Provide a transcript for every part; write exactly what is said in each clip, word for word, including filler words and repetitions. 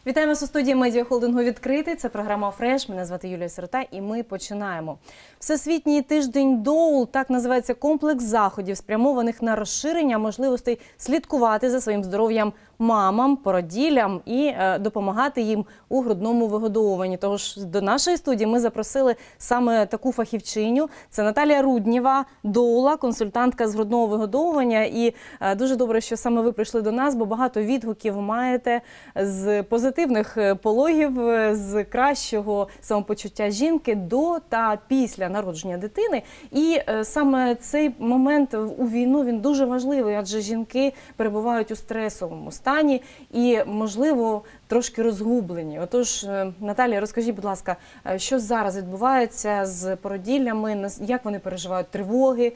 Вітаємо вас у студії медіахолдингу «Відкритий». Це програма «Фреш». Мене звати Юлія Сирота і ми починаємо. Всесвітній тиждень доул – так називається комплекс заходів, спрямованих на розширення можливостей слідкувати за своїм здоров'ям мамам, породіллям і е, допомагати їм у грудному вигодовуванні. Тож до нашої студії ми запросили саме таку фахівчиню. Це Наталія Руднєва, доула, консультантка з грудного вигодовування. І е, дуже добре, що саме ви прийшли до нас, бо багато відгуків маєте з позитивних пологів, з кращого самопочуття жінки до та після народження дитини. І е, саме цей момент у війну, він дуже важливий, адже жінки перебувають у стресовому стані. стані і, можливо, трошки розгублені. Отож, Наталія, розкажіть, будь ласка, що зараз відбувається з породіллями, як вони переживають тривоги,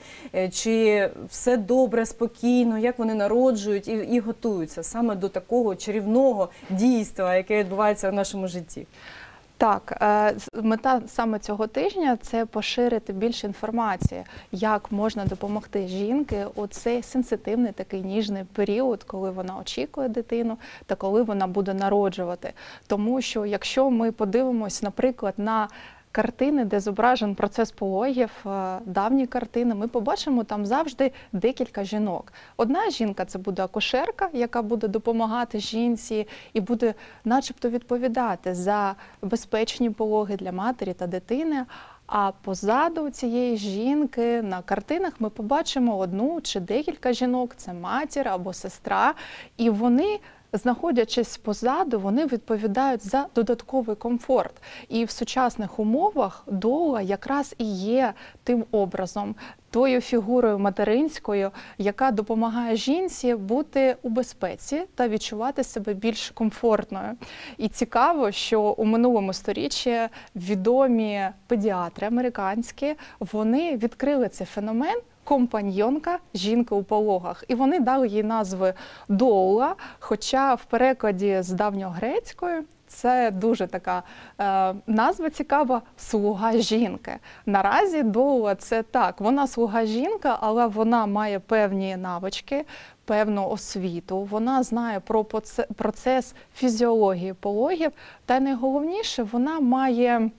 чи все добре, спокійно, як вони народжують і, і готуються саме до такого чарівного дійства, яке відбувається в нашому житті? Так, мета саме цього тижня – це поширити більше інформації, як можна допомогти жінці у цей сенситивний, такий ніжний період, коли вона очікує дитину та коли вона буде народжувати. Тому що якщо ми подивимось, наприклад, на картини, де зображений процес пологів, давні картини, ми побачимо там завжди декілька жінок. Одна жінка – це буде акушерка, яка буде допомагати жінці і буде начебто відповідати за безпечні пологи для матері та дитини. А позаду цієї жінки на картинах ми побачимо одну чи декілька жінок, це матір або сестра, і вони, знаходячись позаду, вони відповідають за додатковий комфорт. І в сучасних умовах доула якраз і є тим образом, тою фігурою материнською, яка допомагає жінці бути у безпеці та відчувати себе більш комфортною. І цікаво, що у минулому сторіччі відомі педіатри американські, вони відкрили цей феномен компаньйонка жінки у пологах. І вони дали їй назви доула, хоча в перекладі з давньогрецької це дуже така е, назва цікава – слуга жінки. Наразі доула – це так, вона слуга жінка, але вона має певні навички, певну освіту, вона знає про процес фізіології пологів, та найголовніше, вона має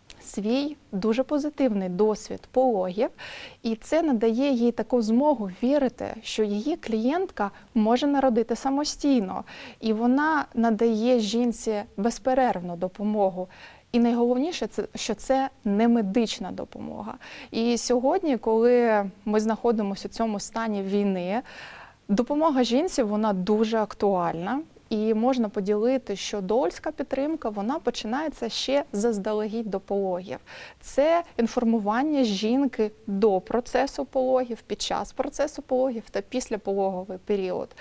свій дуже позитивний досвід пологів, і це надає їй таку змогу вірити, що її клієнтка може народити самостійно, і вона надає жінці безперервну допомогу. І найголовніше, що це не медична допомога. І сьогодні, коли ми знаходимося у цьому стані війни, допомога жінці, вона дуже актуальна. І можна поділити, що доульська підтримка, вона починається ще заздалегідь до пологів. Це інформування жінки до процесу пологів, під час процесу пологів та післяпологовий період.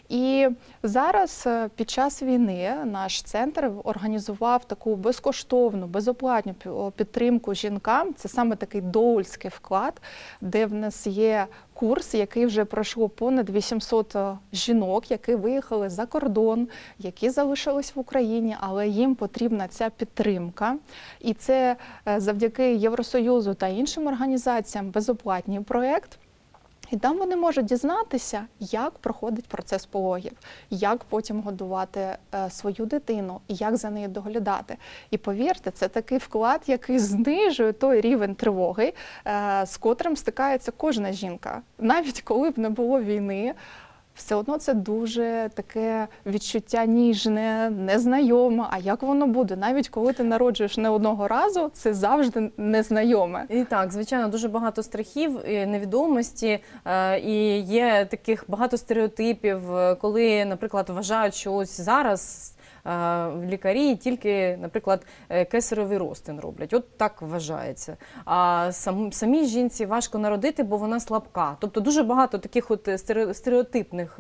І зараз під час війни наш центр організував таку безкоштовну, безоплатну підтримку жінкам. Це саме такий доульський вклад, де в нас є курс, який вже пройшло понад вісімсот жінок, які виїхали за кордон, які залишились в Україні, але їм потрібна ця підтримка. І це завдяки Євросоюзу та іншим організаціям безоплатний проєкт. І там вони можуть дізнатися, як проходить процес пологів, як потім годувати е, свою дитину, і як за нею доглядати. І повірте, це такий вклад, який знижує той рівень тривоги, е, з котрим стикається кожна жінка. Навіть коли б не було війни, все одно це дуже таке відчуття ніжне, незнайоме. А як воно буде? Навіть коли ти народжуєш не одного разу, це завжди незнайоме. І так, звичайно, дуже багато страхів, невідомості, і є таких багато стереотипів, коли, наприклад, вважають, що ось зараз лікарі тільки, наприклад, кесаревий розтин роблять. От так вважається. А сам, самій жінці важко народити, бо вона слабка. Тобто дуже багато таких от стереотипних...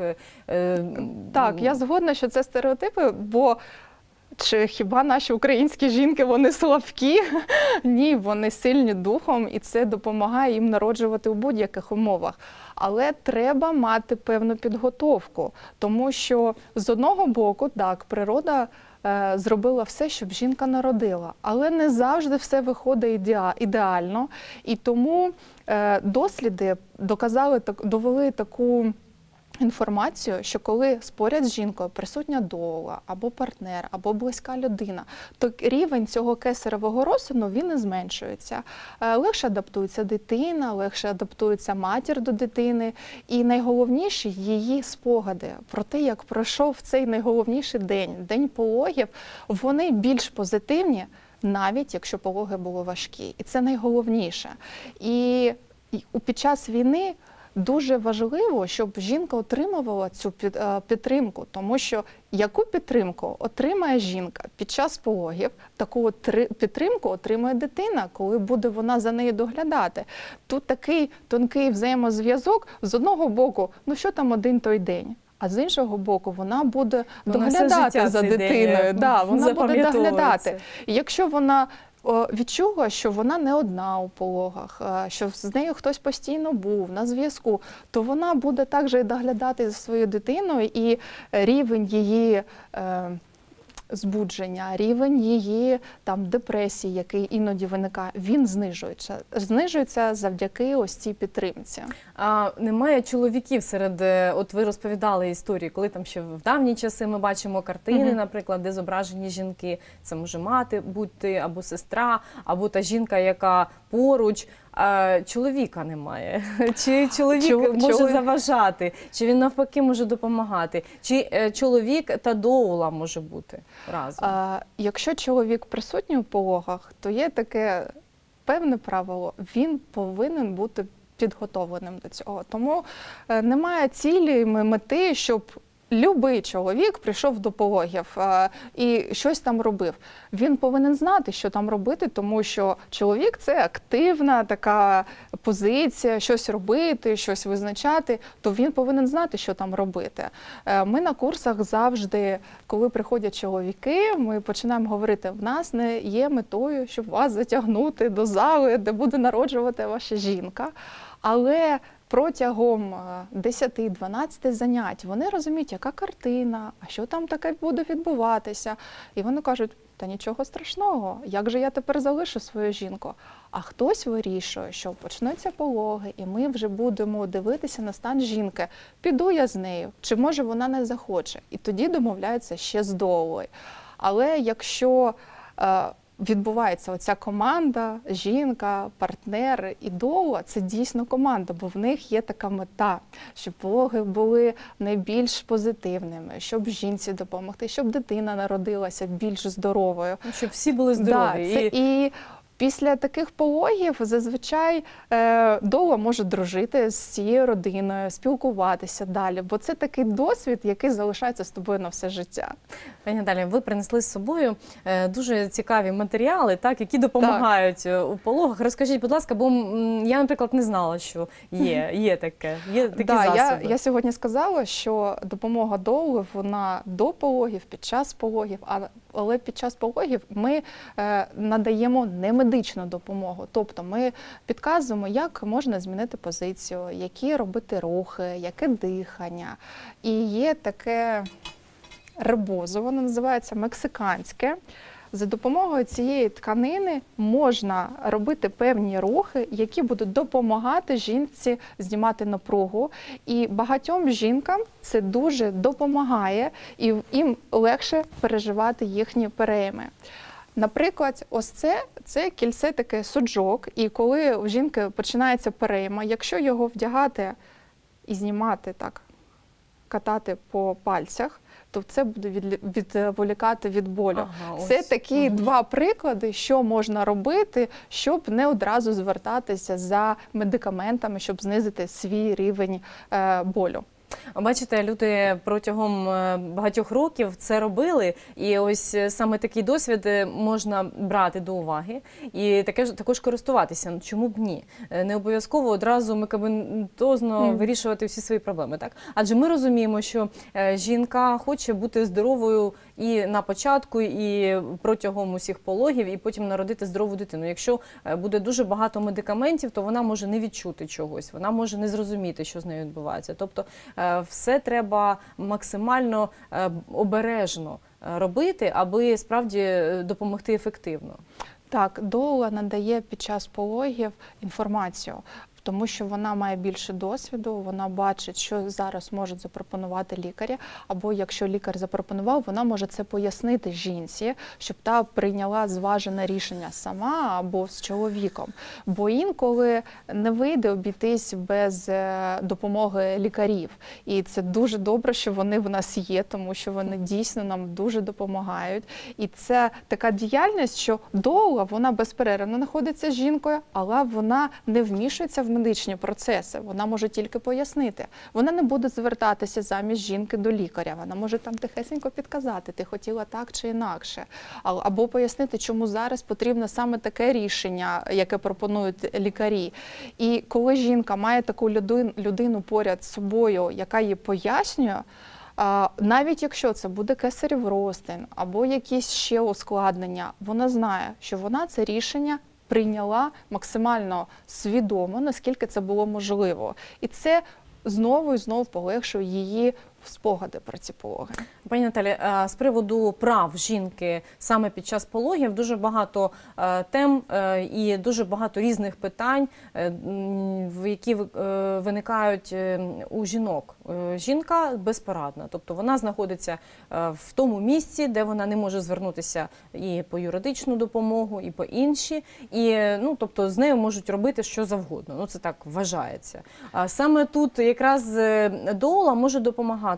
Так, я згодна, що це стереотипи, бо чи хіба наші українські жінки, вони слабкі? Ні, вони сильні духом, і це допомагає їм народжувати у будь-яких умовах. Але треба мати певну підготовку, тому що з одного боку, так, природа е, зробила все, щоб жінка народила, але не завжди все виходить ідеально, і тому е, досліди доказали, довели таку інформацію, що коли поряд з жінкою присутня доула, або партнер, або близька людина, то рівень цього кесаревого розтину, він не зменшується. Е, Легше адаптується дитина, легше адаптується матір до дитини. І найголовніше – її спогади про те, як пройшов цей найголовніший день, день пологів, вони більш позитивні, навіть якщо пологи були важкі. І це найголовніше. І під час війни дуже важливо, щоб жінка отримувала цю підтримку, тому що яку підтримку отримає жінка під час пологів, таку підтримку отримує дитина, коли буде вона за нею доглядати. Тут такий тонкий взаємозв'язок, з одного боку, ну що там один той день, а з іншого боку, вона буде вона доглядати за дитиною. Да, вона буде доглядати. І якщо вона відчула, що вона не одна у пологах, що з нею хтось постійно був на зв'язку, то вона буде також і доглядати за своєю дитиною, і рівень її е, збудження, рівень її там депресії, який іноді виникає, він знижується. Знижується завдяки ось цій підтримці. А немає чоловіків серед, от ви розповідали історії, коли там ще в давні часи ми бачимо картини, mm-hmm. наприклад, де зображені жінки. Це може мати бути, або сестра, або та жінка, яка поруч. А чоловіка немає. Чи чоловік Чол, може чоловік. заважати, чи він навпаки може допомагати, чи е, чоловік та доула може бути разом? А, якщо чоловік присутній у пологах, то є таке певне правило, він повинен бути підготовленим до цього. Тому е, немає цілі мети, щоб любий чоловік прийшов до пологів а, і щось там робив. Він повинен знати, що там робити, тому що чоловік – це активна така позиція, щось робити, щось визначати, то він повинен знати, що там робити. Ми на курсах завжди, коли приходять чоловіки, ми починаємо говорити, в нас не є метою, щоб вас затягнути до зали, де буде народжувати ваша жінка, але протягом десять-дванадцять занять вони розуміють, яка картина, а що там таке буде відбуватися. І вони кажуть, та нічого страшного, як же я тепер залишу свою жінку? А хтось вирішує, що почнуться пологи, і ми вже будемо дивитися на стан жінки. Піду я з нею, чи може вона не захоче? І тоді домовляються ще з доулою. Але якщо е, відбувається оця команда, жінка, партнер і доула, це дійсно команда, бо в них є така мета, щоб пологи були найбільш позитивними, щоб жінці допомогти, щоб дитина народилася більш здоровою. Щоб всі були здорові. Да, це і... Після таких пологів зазвичай е, доула може дружити з цією родиною, спілкуватися далі, бо це такий досвід, який залишається з тобою на все життя. Пані Наталі, ви принесли з собою е, дуже цікаві матеріали, так, які допомагають так. у пологах. Розкажіть, будь ласка, бо я, наприклад, не знала, що є, є таке, є такі да, засоби. Я, я сьогодні сказала, що допомога доули, вона до пологів, під час пологів, а але під час пологів ми е, надаємо немедичну допомогу. Тобто ми підказуємо, як можна змінити позицію, які робити рухи, яке дихання. І є таке ребозо, воно називається мексиканське. За допомогою цієї тканини можна робити певні рухи, які будуть допомагати жінці знімати напругу. І багатьом жінкам це дуже допомагає, і їм легше переживати їхні перейми. Наприклад, ось це, це кільце таке суджок, і коли у жінки починається перейма, якщо його вдягати і знімати так, катати по пальцях, то це буде відволікати від болю. Ага, це ось. Такі угу. два приклади, що можна робити, щоб не одразу звертатися за медикаментами, щоб знизити свій рівень е, болю. Бачите, люди протягом багатьох років це робили, і ось саме такий досвід можна брати до уваги і таке, також користуватися. Чому б ні? Не обов'язково одразу медикаментозно mm. вирішувати всі свої проблеми, так? Адже ми розуміємо, що жінка хоче бути здоровою і на початку, і протягом усіх пологів, і потім народити здорову дитину. Якщо буде дуже багато медикаментів, то вона може не відчути чогось, вона може не зрозуміти, що з нею відбувається. Тобто все треба максимально обережно робити, аби справді допомогти ефективно. Так, доула надає під час пологів інформацію. тому що вона має більше досвіду, вона бачить, що зараз може запропонувати лікаря, або якщо лікар запропонував, вона може це пояснити жінці, щоб та прийняла зважене рішення сама або з чоловіком. Бо інколи не вийде обійтись без допомоги лікарів. І це дуже добре, що вони в нас є, тому що вони дійсно нам дуже допомагають. І це така діяльність, що доула, вона безперервно знаходиться з жінкою, але вона не вмішується в медичні процеси. Вона може тільки пояснити. Вона не буде звертатися замість жінки до лікаря. Вона може там тихесенько підказати, ти хотіла так чи інакше. Або пояснити, чому зараз потрібно саме таке рішення, яке пропонують лікарі. І коли жінка має таку людину поряд з собою, яка їй пояснює, навіть якщо це буде кесарів розтин або якісь ще ускладнення, вона знає, що вона це рішення прийняла максимально свідомо, наскільки це було можливо. І це знову і знову полегшує її спогади про ці пологи. Пані Наталі, з приводу прав жінки саме під час пологів дуже багато тем і дуже багато різних питань, які виникають у жінок. Жінка безпорадна, тобто вона знаходиться в тому місці, де вона не може звернутися і по юридичну допомогу, і по інші, і ну, тобто з нею можуть робити що завгодно. Ну, це так вважається. Саме тут якраз доула може допомагати,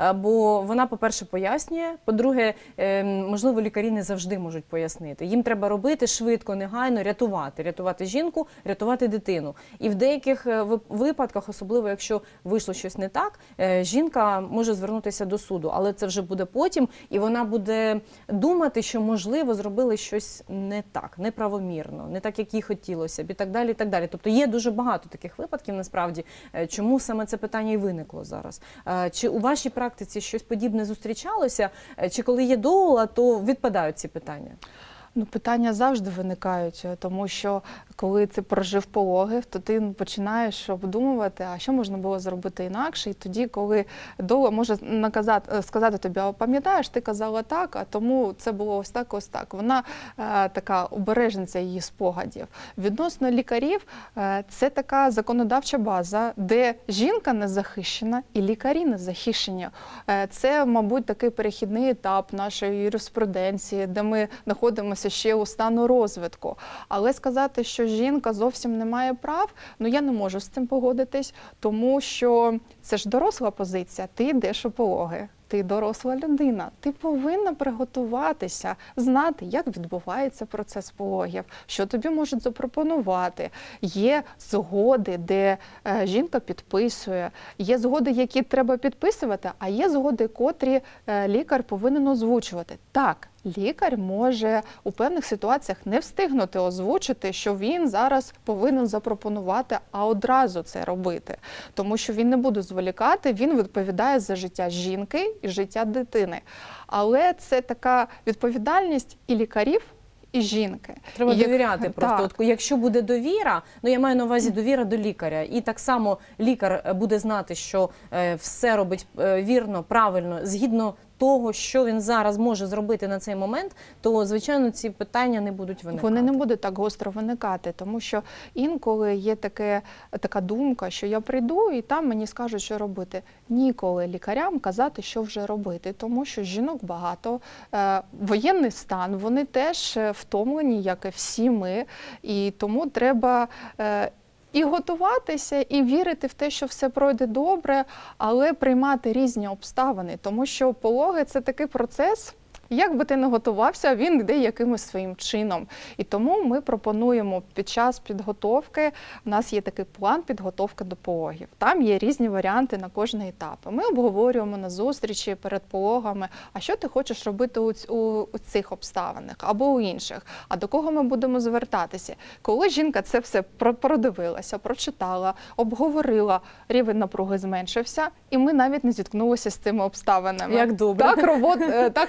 бо вона, по-перше, пояснює, по-друге, можливо, лікарі не завжди можуть пояснити. Їм треба робити швидко, негайно, рятувати. Рятувати жінку, рятувати дитину. І в деяких випадках, особливо якщо вийшло щось не так, жінка може звернутися до суду. Але це вже буде потім, і вона буде думати, що, можливо, зробили щось не так, неправомірно, не так, як їй хотілося б, і так далі, і так далі. Тобто є дуже багато таких випадків, насправді, чому саме це питання і виникло зараз. Чи у вашій практиці щось подібне зустрічалося? Чи коли є доула, то відпадають ці питання? Ну, питання завжди виникають, тому що коли ти прожив пологи, то ти починаєш обдумувати, а що можна було зробити інакше. І тоді, коли доула може наказати, сказати тобі, а пам'ятаєш, ти казала так, а тому це було ось так, ось так. Вона е, така обережниця її спогадів. Відносно лікарів, е, це така законодавча база, де жінка не захищена і лікарі не захищені. Е, це, мабуть, такий перехідний етап нашої юриспруденції, де ми знаходимося ще у стану розвитку. Але сказати, що жінка зовсім не має прав, ну я не можу з цим погодитись, тому що це ж доросла позиція, ти йдеш у пологи. Ти доросла людина, ти повинна приготуватися, знати, як відбувається процес пологів, що тобі можуть запропонувати. Є згоди, де е, жінка підписує, є згоди, які треба підписувати, а є згоди, котрі е, лікар повинен озвучувати. Так, лікар може у певних ситуаціях не встигнути озвучити, що він зараз повинен запропонувати, а одразу це робити. Тому що він не буде зволікати, він відповідає за життя жінки і життя дитини. Але це така відповідальність і лікарів, і жінки. Треба і довіряти як... просто. Так. От, якщо буде довіра, ну я маю на увазі довіра до лікаря, і так само лікар буде знати, що е, все робить е, вірно, правильно, згідно того, що він зараз може зробити на цей момент, то, звичайно, ці питання не будуть виникати. Вони не будуть так гостро виникати, тому що інколи є таке, така думка, що я прийду і там мені скажуть, що робити. Ніколи лікарям казати, що вже робити, тому що жінок багато, е, воєнний стан, вони теж втомлені, як і всі ми, і тому треба е, і готуватися, і вірити в те, що все пройде добре, але приймати різні обставини, тому що пологи – це такий процес, як би ти не готувався, він йде якимось своїм чином. І тому ми пропонуємо під час підготовки, у нас є такий план підготовки до пологів. Там є різні варіанти на кожний етап. Ми обговорюємо на зустрічі перед пологами, а що ти хочеш робити у, у, у цих обставинах або у інших, а до кого ми будемо звертатися. Коли жінка це все продивилася, прочитала, обговорила, рівень напруги зменшився, і ми навіть не зіткнулися з цими обставинами. Як добре. Так, робот, так працює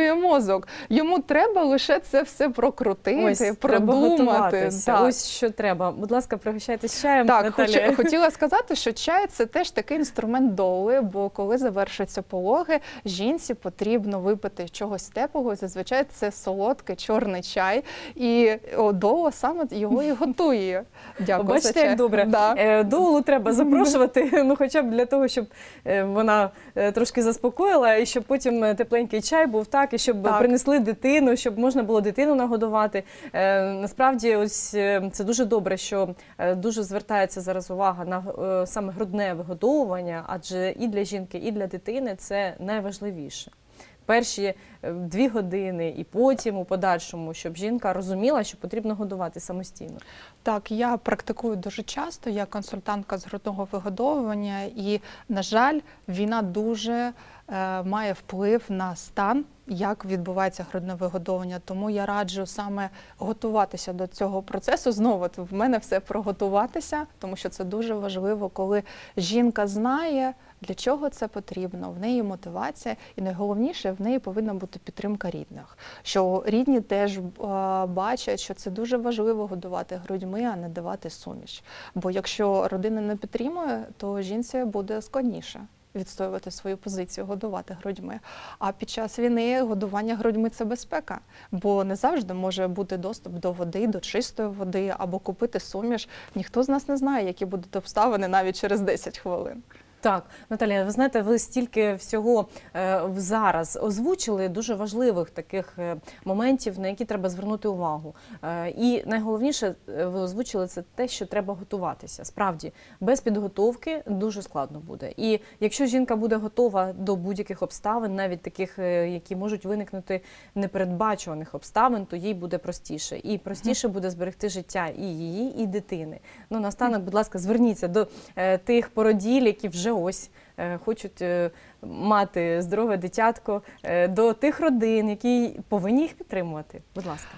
працює мозок. Йому треба лише це все прокрутити, Ось, треба продумати. готуватися. Так. Ось що треба. Будь ласка, пригощайтесь чаєм, Так, Наталія. хочу, хотіла сказати, що чай – це теж такий інструмент доули, бо коли завершуються пологи, жінці потрібно випити чогось теплого, зазвичай це солодкий чорний чай, і о, доула саме його і готує. Дякую. Бачите, за чай. як добре. Да. Е, Доулу треба запрошувати, ну хоча б для того, щоб е, вона е, трошки заспокоїла, і щоб потім е, тепленький чай був, так, і щоб Так. принесли дитину, щоб можна було дитину нагодувати. Е, Насправді, ось е, це дуже добре, що е, дуже звертається зараз увага на е, саме грудне вигодовування, адже і для жінки, і для дитини це найважливіше. Перші е, дві години і потім у подальшому, щоб жінка розуміла, що потрібно годувати самостійно. Так, я практикую дуже часто, я консультантка з грудного вигодовування, і, на жаль, війна дуже е, має вплив на стан, як відбувається грудне вигодовування. Тому я раджу саме готуватися до цього процесу. Знову, в мене все про готуватися, тому що це дуже важливо, коли жінка знає, для чого це потрібно, в неї мотивація, і найголовніше, в неї повинна бути підтримка рідних. Що рідні теж е, бачать, що це дуже важливо годувати грудьми, а не давати суміш. Бо якщо родина не підтримує, то жінці буде складніше відстоювати свою позицію, годувати грудьми. А під час війни годування грудьми – це безпека, бо не завжди може бути доступ до води, до чистої води, або купити суміш. Ніхто з нас не знає, які будуть обставини навіть через десять хвилин. Так, Наталія, ви знаєте, ви стільки всього е, зараз озвучили, дуже важливих таких е, моментів, на які треба звернути увагу. Е, і найголовніше, е, ви озвучили, це те, що треба готуватися. Справді, без підготовки дуже складно буде. І якщо жінка буде готова до будь-яких обставин, навіть таких, е, які можуть виникнути непередбачуваних обставин, то їй буде простіше. І простіше буде зберегти життя і її, і дитини. Ну, наостанок, будь ласка, зверніться до е, тих породіль, які вже ось е, хочуть е, мати здорове дитятко, е, до тих родин, які повинні їх підтримувати. Будь ласка.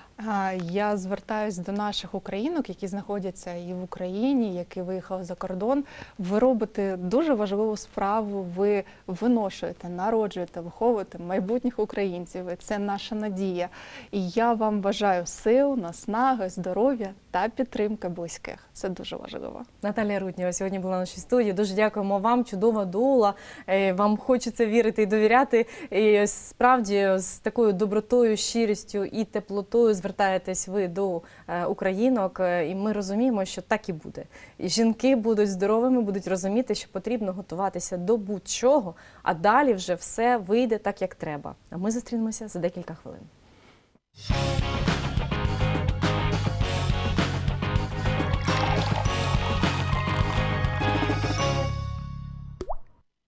Я звертаюсь до наших українок, які знаходяться і в Україні, які виїхали за кордон. Ви робите дуже важливу справу, ви виношуєте, народжуєте, виховуєте майбутніх українців. І це наша надія. І я вам бажаю сил, наснаги, здоров'я та підтримки близьких. Це дуже важливо. Наталія Руднєва сьогодні була в нашій студії. Дуже дякуємо вам, чудова доула. Вам хочеться вірити і довіряти. І справді з такою добротою, щирістю і теплотою звертаєтесь ви до українок. І ми розуміємо, що так і буде. І жінки будуть здоровими, будуть розуміти, що потрібно готуватися до будь-чого, а далі вже все вийде так, як треба. А ми зустрінемося за декілька хвилин.